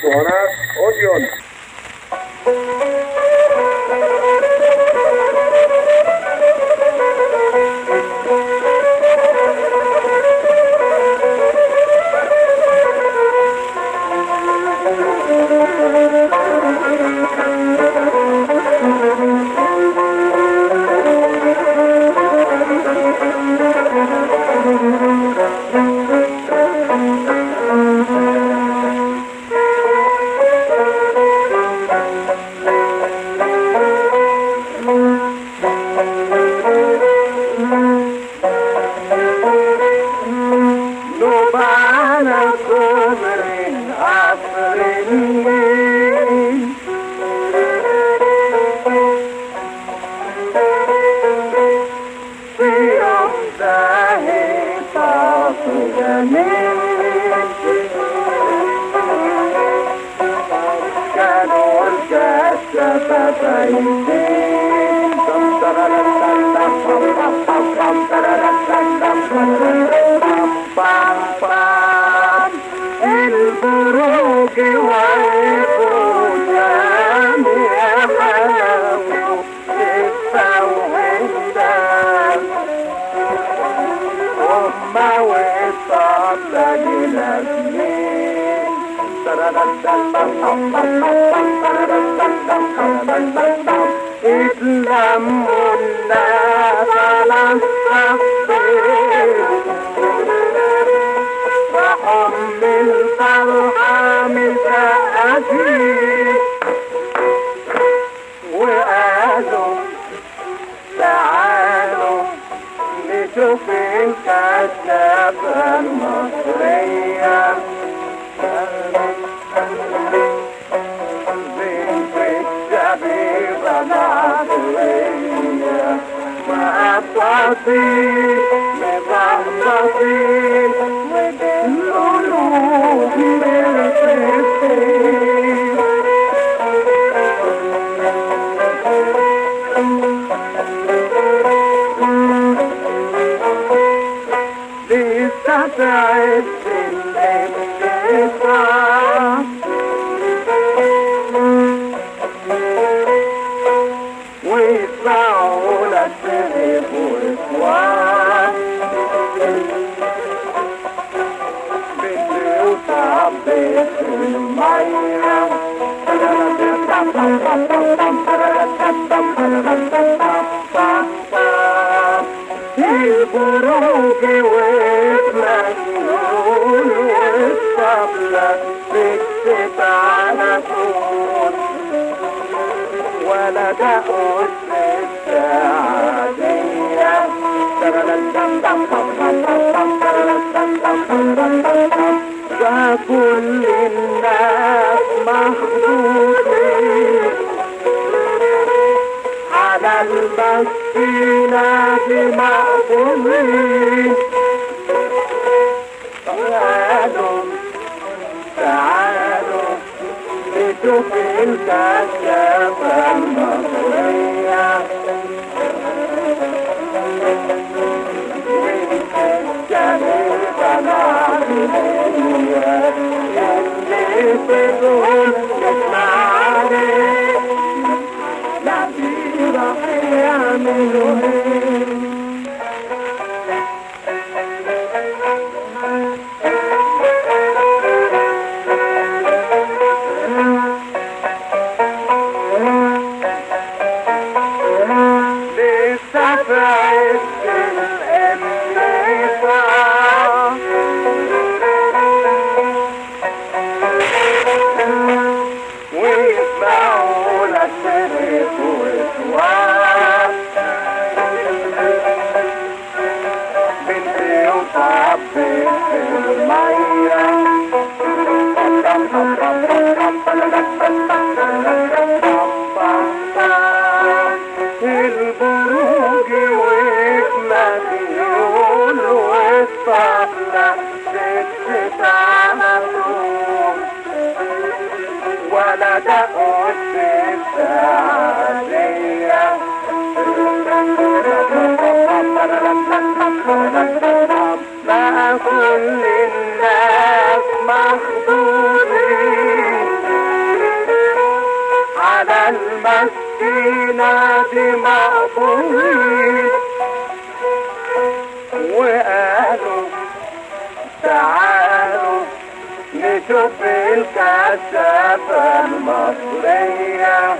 وهناك أوديون. البروج وقفوا جميعا التوحيد هما والصبر للأسمين اتلموا الناس على الصفين وهم الفرحة مسقفين وقالوا تعالوا نشوف الكشافة المصرية بنت الشبيبة العقلية مقطعين مبعبطين والقلوب مرتفين لسه تعبت الانتصار ويسمعوا لك تغيب وإخوان بنتي وصعبت المية البروج واتمنون والصبلة سكتت على طول ولا دقوا السعادية فكل الناس مخدومين على المسكينة مقبولين تعالوا نشوف الكشافة المصرية والشبيبة العقلية اللي بدهم تسمعني لا دي راح يعملوا ايه البروج واتمنون والصبلة سكتت على طول ولا دقوا السعادية بقى كل الناس مخدومين مسكينة دي مقبولين وقالوا تعالوا نشوف الكشافة المصرية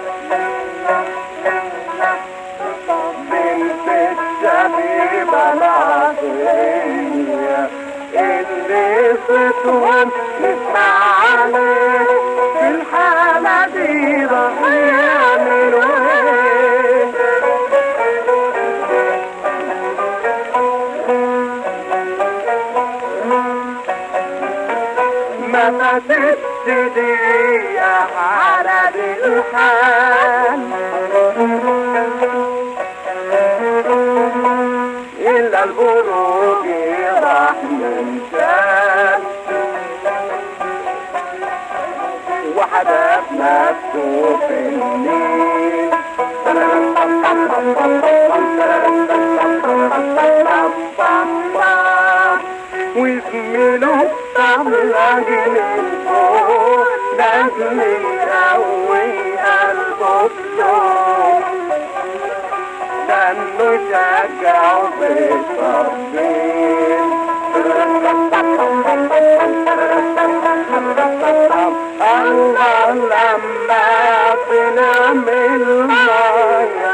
بنت الشبيبة العصرية اللي صوتهم نسمع عليه في الحالة دي راح يعملوا ايه؟ ما فاتتش دقيقة على دي الحال إلا البروج راح منشال وحدف نفسه في النيل وزميله طلع من فوق نجم يقوي قلبه بشوق لأنه شجعه بالتربية الله لما بنعمل مية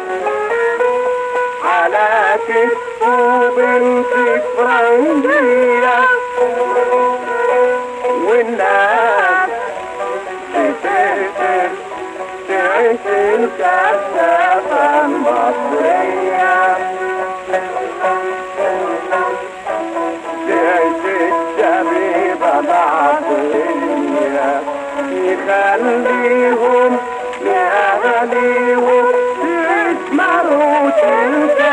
على كتفه بنت فرنجية والناس بتقدر تعيش الكشافة المصرية تعيش الشبيبة العصرية يخليهم لأهاليهم يسمروا تلك